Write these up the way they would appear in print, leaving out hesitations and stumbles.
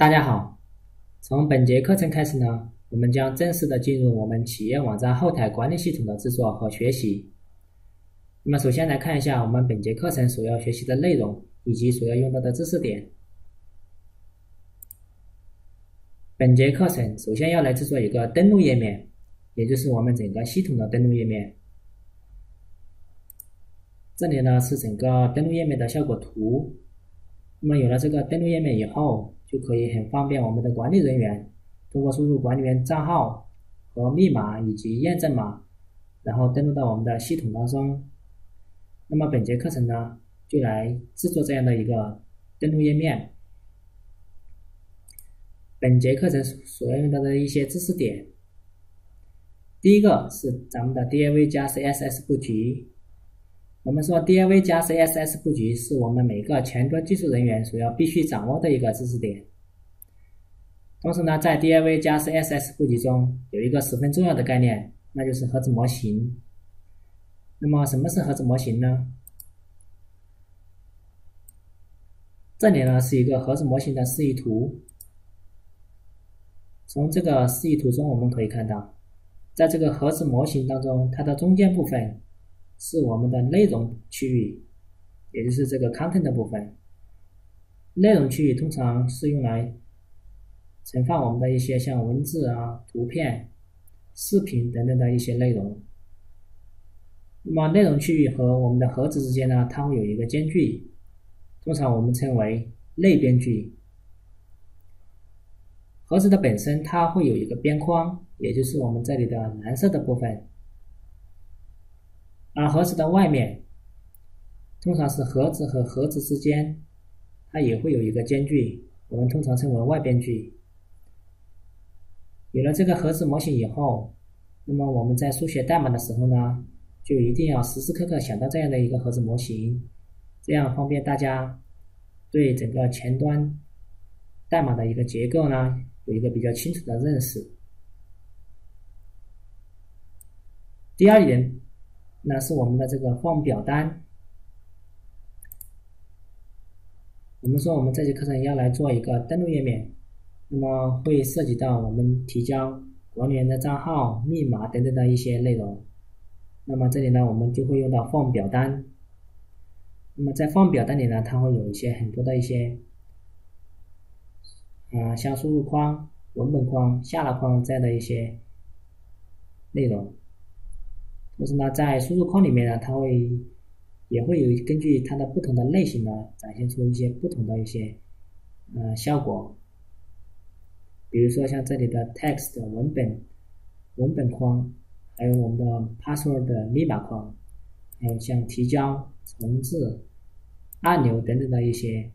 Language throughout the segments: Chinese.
大家好，从本节课程开始呢，我们将正式的进入我们企业网站后台管理系统的制作和学习。那么首先来看一下我们本节课程所要学习的内容以及所要用到的知识点。本节课程首先要来制作一个登录页面，也就是我们整个系统的登录页面。这里呢是整个登录页面的效果图。那么有了这个登录页面以后，就可以很方便我们的管理人员通过输入管理员账号和密码以及验证码，然后登录到我们的系统当中。那么本节课程呢，就来制作这样的一个登录页面。本节课程所要用到的一些知识点，第一个是咱们的 DIV 加 CSS 布局。我们说 DIV 加 CSS 布局是我们每个前端技术人员所要必须掌握的一个知识点。同时呢，在 DIV 加 CSS 布局中有一个十分重要的概念，那就是盒子模型。那么什么是盒子模型呢？这里呢是一个盒子模型的示意图。从这个示意图中我们可以看到，在这个盒子模型当中，它的中间部分是我们的内容区域，也就是这个 content 的部分。内容区域通常是用来存放我们的一些像文字啊、图片、视频等等的一些内容。那么内容区域和我们的盒子之间呢，它会有一个间距，通常我们称为类边距。盒子的本身它会有一个边框，也就是我们这里的蓝色的部分。而盒子的外面，通常是盒子和盒子之间，它也会有一个间距，我们通常称为外边距。有了这个盒子模型以后，那么我们在书写代码的时候呢，就一定要时时刻刻想到这样的一个盒子模型，这样方便大家对整个前端代码的一个结构呢，有一个比较清楚的认识。第二点那是我们的这个 form 表单。我们说我们这节课程要来做一个登录页面，那么会涉及到我们提交管理员的账号、密码等等的一些内容。那么这里呢，我们就会用到 form 表单。那么在 form 表单里呢，它会有一些很多的一些像输入框、文本框、下拉框这样的一些内容。同时呢，在输入框里面呢，它也会有根据它的不同的类型呢，展现出一些不同的一些效果。比如说像这里的 text 文本框，还有我们的 password 的密码框，还有像提交、重置、按钮等等的一些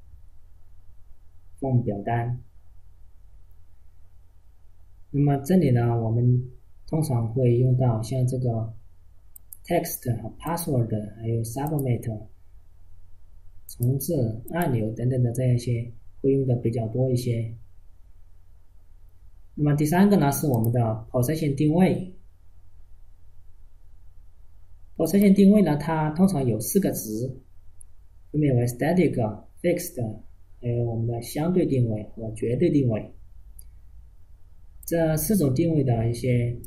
form 表单。那么这里呢，我们通常会用到像这个 text 和 password 还有 submit 重置、按钮等等的这样一些会用的比较多一些。那么第三个呢是我们的 position 定位。position 定位呢，它通常有4个值，分别为 static、fixed， 还有我们的相对定位和绝对定位。这4种定位的一些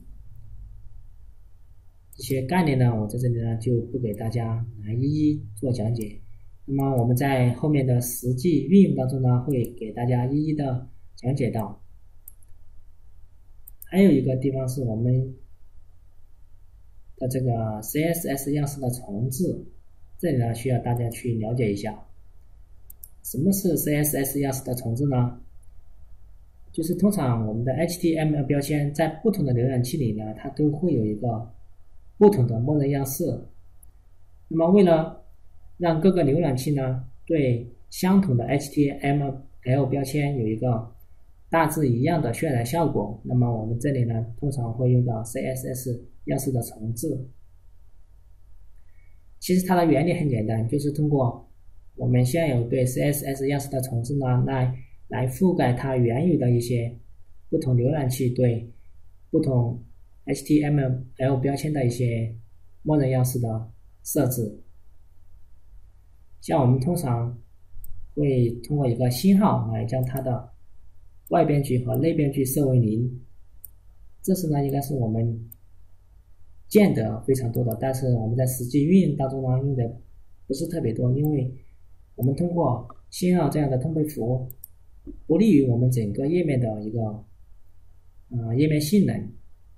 概念呢，我在这里呢就不给大家来一一做讲解。那么我们在后面的实际运用当中呢，会给大家一一的讲解到。还有一个地方是我们的这个 CSS 样式的重置，这里呢需要大家去了解一下。什么是 CSS 样式的重置呢？就是通常我们的 HTML 标签在不同的浏览器里呢，它都会有一个不同的默认样式。那么为了让各个浏览器呢对相同的 HTML 标签有一个大致一样的渲染效果，那么我们这里呢通常会用到 CSS 样式的重置。其实它的原理很简单，就是通过我们现有对 CSS 样式的重置呢，来覆盖它原有的一些不同浏览器对不同 HTML 标签的一些默认样式的设置。像我们通常会通过一个星号来将它的外边距和内边距设为0，这是呢应该是我们见的非常多的，但是我们在实际运用当中呢用的不是特别多，因为我们通过星号这样的通配符不利于我们整个页面的一个页面性能。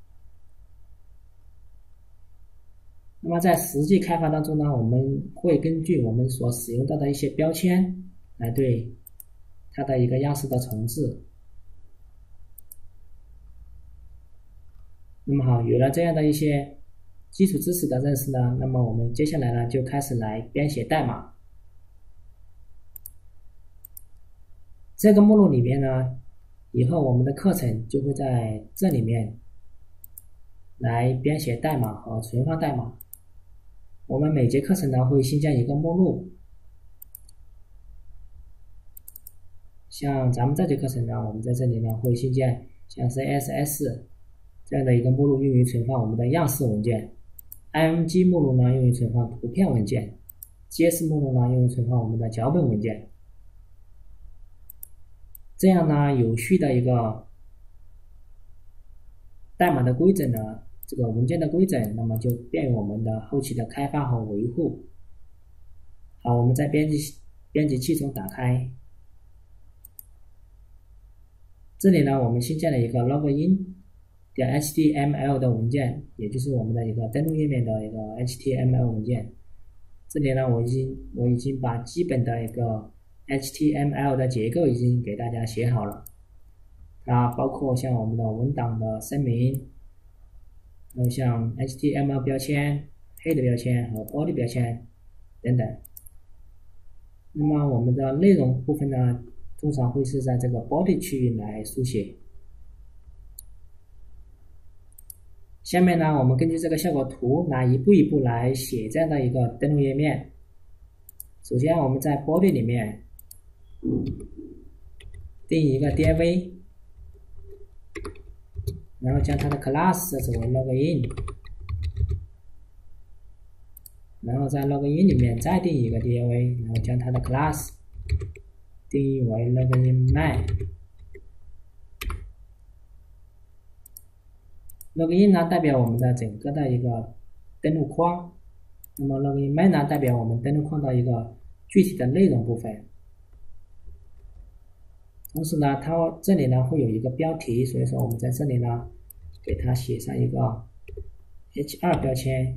那么在实际开发当中呢，我们会根据我们所使用到的一些标签来对它的一个样式的重置。那么好，有了这样的一些基础知识的认识呢，那么我们接下来呢就开始来编写代码。这个目录里面呢，以后我们的课程就会在这里面来编写代码和存放代码。我们每节课程呢会新建一个目录，像咱们这节课程呢，我们在这里呢会新建像 CSS 这样的一个目录，用于存放我们的样式文件。IMG 目录呢用于存放图片文件。JS 目录呢用于存放我们的脚本文件。这样呢，有序的一个代码的规整呢，这个文件的规整，那么就便于我们的后期的开发和维护。好，我们在编辑器中打开，这里呢，我们新建了一个 login.html 的文件，也就是我们的一个登录页面的一个 HTML 文件。这里呢，我已经把基本的一个 HTML 的结构已经给大家写好了。它包括像我们的文档的声明，还有像 HTML 标签、head 标签和 body 标签等等。那么我们的内容部分呢，通常会是在这个 body 区域来书写。下面呢，我们根据这个效果图来一步一步来写这样的一个登录页面。首先我们在 body 里面定义一个 div， 然后将它的 class 设置为 login， 然后在 login 里面再定义一个 div， 然后将它的 class 定义为 login_main。login 呢代表我们的整个的一个登录框，那么 login_main 呢代表我们登录框的一个具体的内容部分。同时呢，它这里呢会有一个标题，所以说我们在这里呢给它写上一个 H2 标签，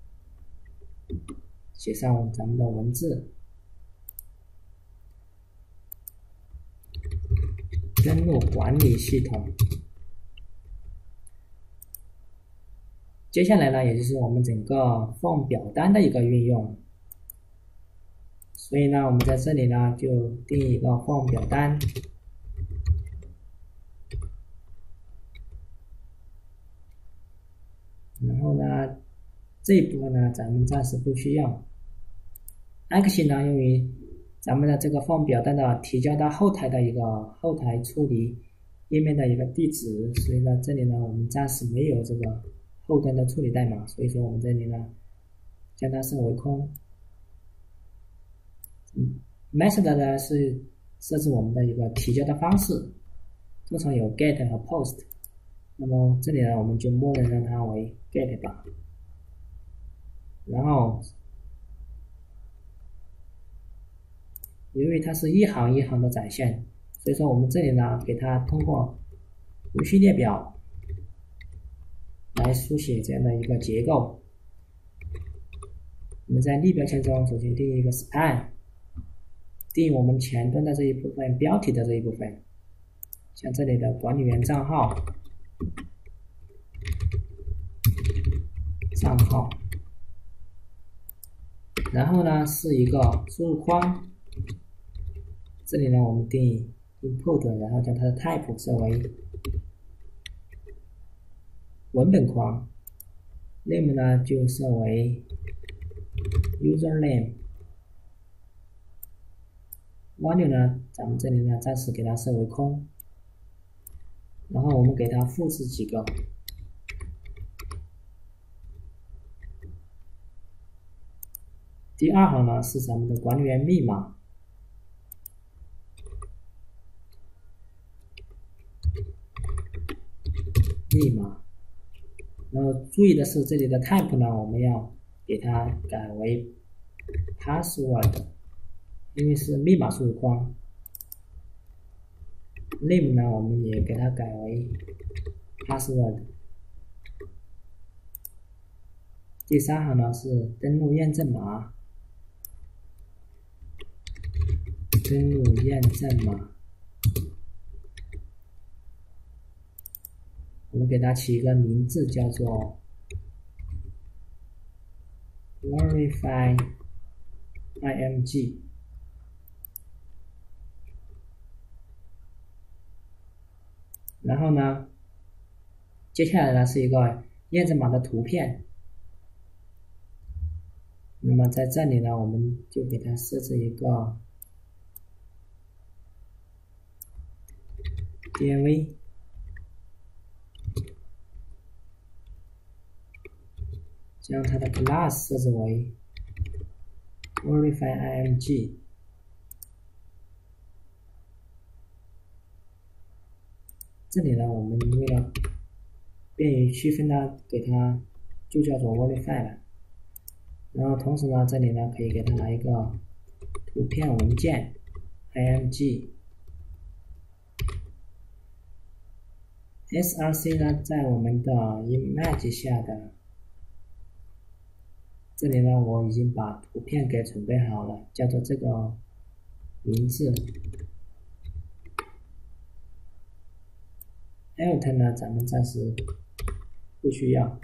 写上咱们的文字。登录管理系统。接下来呢，也就是我们整个 form 表单的一个运用。所以呢，我们在这里呢就定义一个 form 表单。然后呢，这一部分呢咱们暂时不需要。action 呢用于咱们的这个 form 表单的提交到后台的一个后台处理页面的一个地址，所以呢这里呢我们暂时没有这个后端的处理代码，所以说我们这里呢将它设为空。method 呢是设置我们的一个提交的方式，通常有 get 和 post， 那么这里呢我们就默认让它为 get 吧。然后由于它是一行一行的展现，所以说我们这里呢给它通过无序列表来书写这样的一个结构。我们在例标签中首先定义一个 span， 定义我们前端的这一部分，标题的这一部分，像这里的管理员账号，然后呢是一个输入框，这里呢我们定义 input， 然后将它的 type 设为文本框， name 呢就设为 username， value 呢咱们这里呢暂时给它设为空，然后我们给它复制几个。第二行呢是咱们的管理员密码， 密码。然后注意的是，这里的 type 呢，我们要给它改为 password， 因为是密码输入框。name 呢，我们也给它改为 password。第3行呢是登录验证码，登录验证码，我们给它起一个名字，叫做 verify img。然后呢，接下来呢是一个验证码的图片。那么在这里呢，我们就给它设置一个 DNV， 将它的 class 设置为 verify img。这里呢，我们为了便于区分呢，给它就叫做 verify 了。然后同时呢，这里呢可以给它来一个图片文件 img。 src 呢在我们的 image 下的这里呢，我已经把图片给准备好了，叫做这个名字。alt 呢咱们暂时不需要。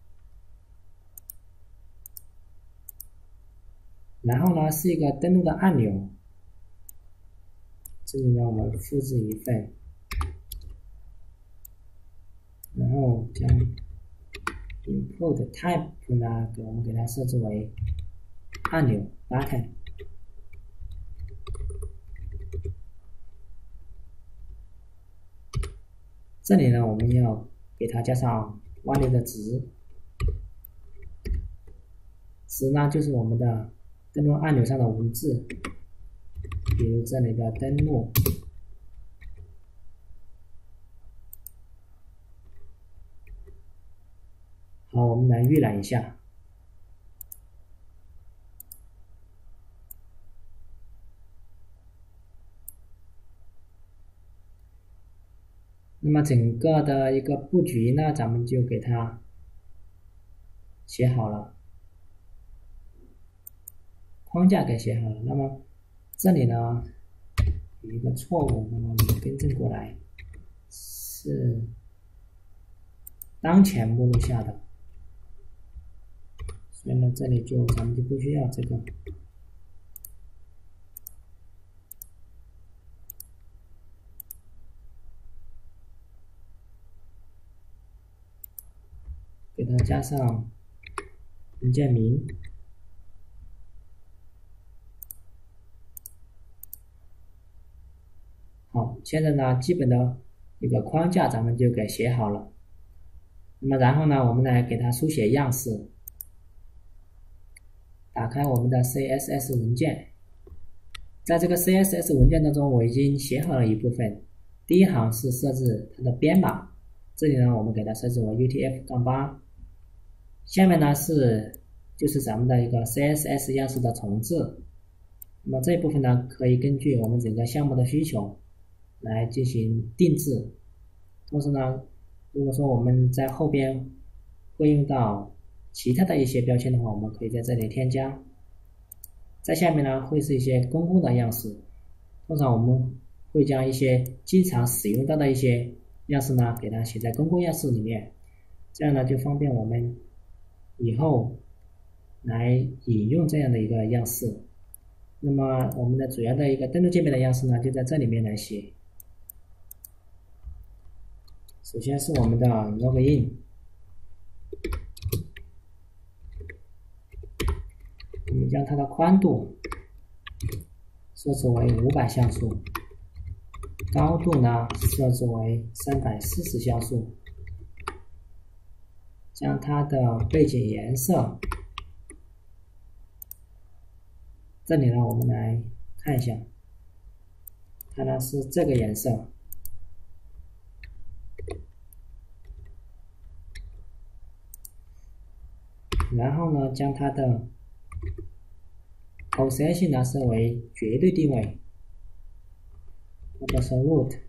然后呢是一个登录的按钮，这里呢我们复制一份，然后将 input type 呢我们给它设置为按钮 button。这里呢我们要给它加上 value 的值，值呢就是我们的登录按钮上的文字，比如这里的登录。好，我们来预览一下。那么整个的一个布局呢，咱们就给它写好了，框架给写好了。那么这里呢有一个错误，那么我们更正过来，是当前目录下的，所以呢这里咱们就不需要这个。给它加上文件名。好，现在呢基本的一个框架咱们就给写好了。那么然后呢我们来给它书写样式。打开我们的 CSS 文件，在这个 CSS 文件当中我已经写好了一部分。第一行是设置它的编码，这里呢我们给它设置为 UTF-8。下面呢就是咱们的一个 CSS 样式的重置。那么这一部分呢可以根据我们整个项目的需求来进行定制。同时呢，如果说我们在后边会用到其他的一些标签的话，我们可以在这里添加。在下面呢会是一些公共的样式，通常我们会将一些经常使用到的一些样式呢给它写在公共样式里面，这样呢就方便我们以后来引用这样的一个样式。那么我们的主要的一个登录界面的样式呢就在这里面来写。首先是我们的 login， 我们将它的宽度设置为500像素，高度呢设置为340像素，将它的背景颜色，这里呢我们来看一下，它呢是这个颜色。 然后呢，将它的 position 呢设为绝对定位，或者是 root，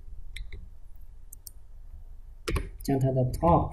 将它的 top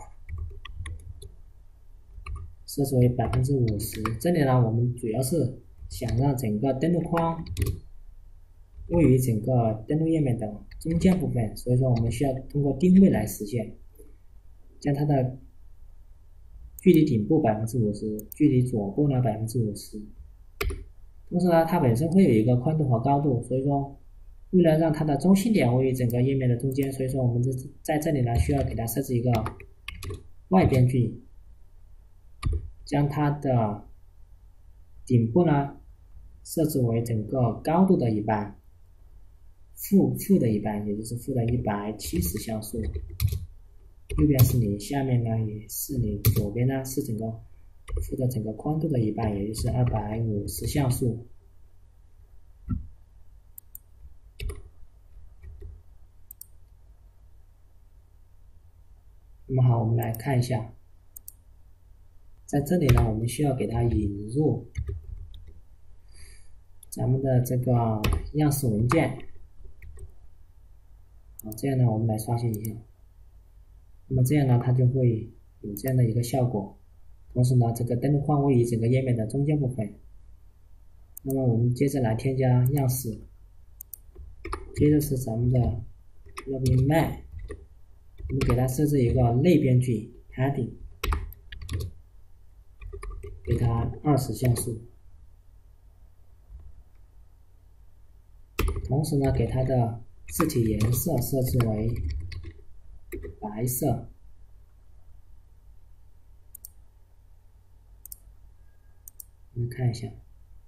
设置为50%。这里呢，我们主要是想让整个登录框位于整个登录页面的中间部分，所以说我们需要通过定位来实现，将它的距离顶部50%，距离左部呢50%。同时呢，它本身会有一个宽度和高度，所以说为了让它的中心点位于整个页面的中间，所以说我们在这里呢需要给它设置一个外边距，将它的顶部呢设置为整个高度的一半，负的一半，也就是负的170像素。右边是0，下面呢也是0，左边呢是负的整个宽度的一半，也就是250像素。那么好，我们来看一下，在这里呢，我们需要给它引入咱们的这个样式文件。好，这样呢，我们来刷新一下。那么这样呢，它就会有这样的一个效果。同时呢，这个登录框位于整个页面的中间部分。那么我们接着来添加样式，接着是咱们的 login man， 我们给它设置一个类编剧 padding， 给它20像素。同时呢，给它的字体颜色设置为白色。我们看一下，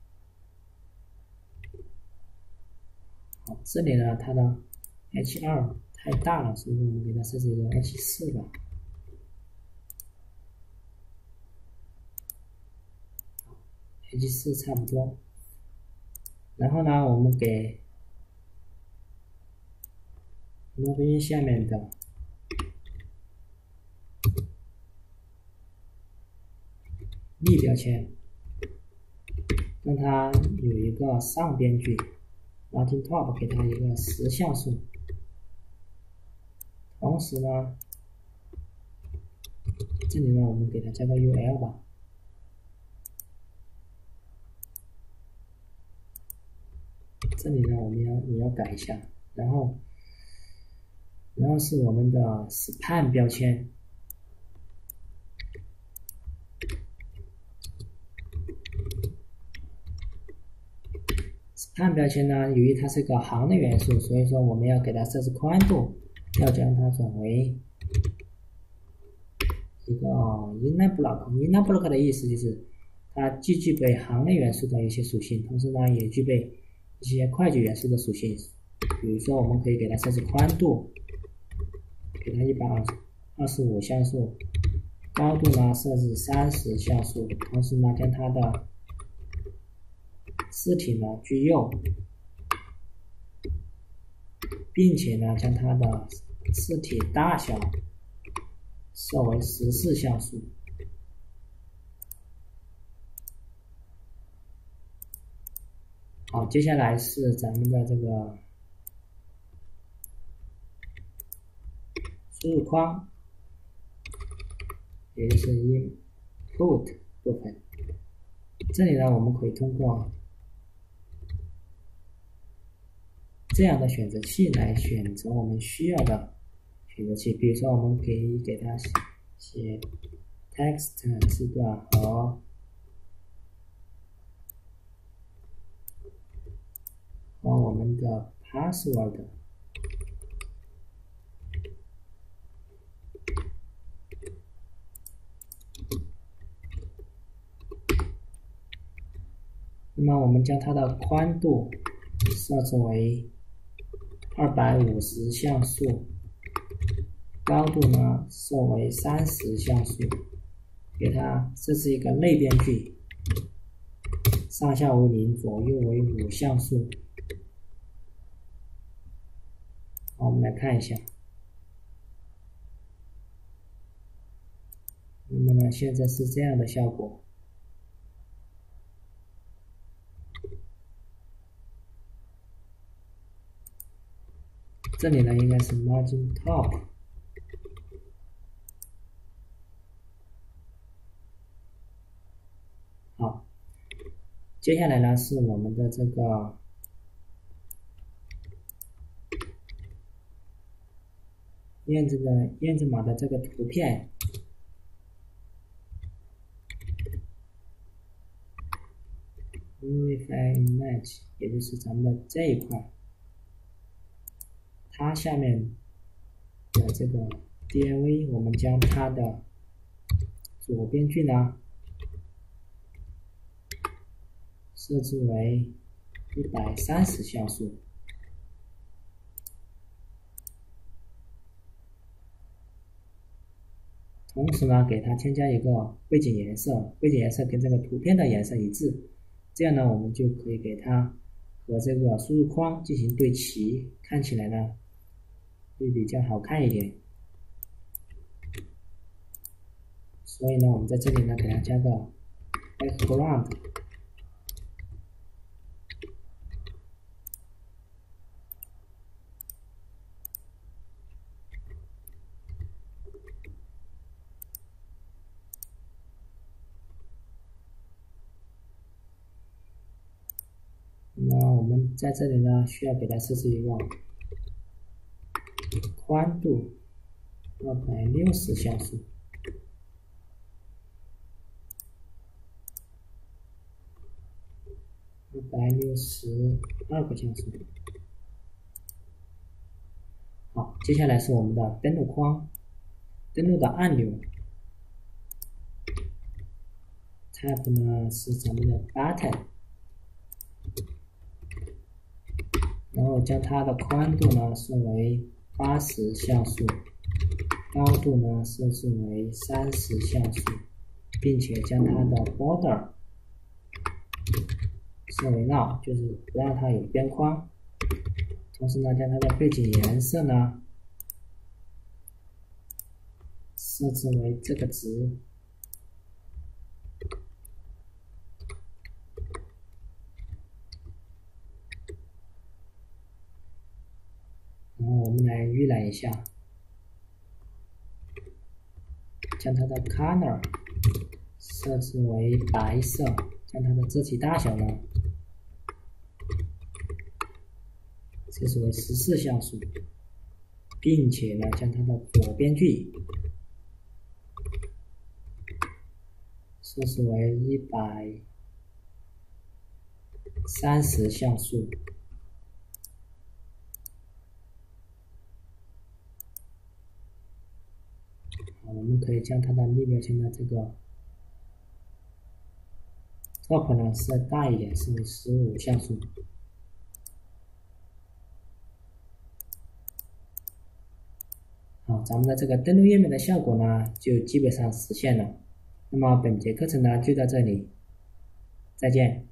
好，这里呢它的 H2 太大了，所以我们给它设置一个 H4 吧。H4 差不多。然后呢，我们给 login 下面的例标签，让它有一个上边距 margin top， 给它一个10像素。同时呢，这里呢我们给它加个 UL 吧。这里呢我们也要改一下，然后是我们的 span 标签。span 标签呢，由于它是个行的元素，所以说我们要给它设置宽度，要将它转为一个 inline block。inline block 的意思就是它既具备行内元素的一些属性，同时呢也具备一些快捷元素的属性。比如说我们可以给它设置宽度，给它125像素，高度呢设置30像素，同时呢将它的字体呢居右，并且呢将它的字体大小设为14像素。好，接下来是咱们的这个输入框，也就是 input 部分。这里呢，我们可以通过这样的选择器来选择我们需要的选择器。比如说，我们可以给它写 text 字段和我们的 password。那么我们将它的宽度设置为250像素，高度呢设为30像素，给它设置一个类编距，上下为0，左右为5像素。好，我们来看一下。那么呢，现在是这样的效果。 这里呢应该是 margin top。好，接下来呢是我们的这个验证码的这个图片。Verify image， 也就是咱们的这一块，它下面的这个 DNV， 我们将它的左边距呢设置为130像素，同时呢给它添加一个背景颜色，背景颜色跟这个图片的颜色一致，这样呢我们就可以给它和这个输入框进行对齐，看起来呢会比较好看一点。所以呢我们在这里呢给它加个 background。那么我们在这里呢需要给它设置一个宽度260像素。262个像素。好，接下来是我们的登录框，登录的按钮 ，Tab 呢是咱们的 button， 然后将它的宽度呢设为80像素，高度呢设置为30像素，并且将它的 border 设为 null， 就是不让它有边框。同时呢，将它的背景颜色呢设置为这个值。然后我们来预览一下，将它的 color 设置为白色，将它的字体大小呢设置为14像素，并且呢将它的左边距设置为130像素。好，我们可以将它的立标线的这个 top 呢设大一点，设为15像素。好，咱们的这个登录页面的效果呢就基本上实现了。那么本节课程呢就到这里，再见。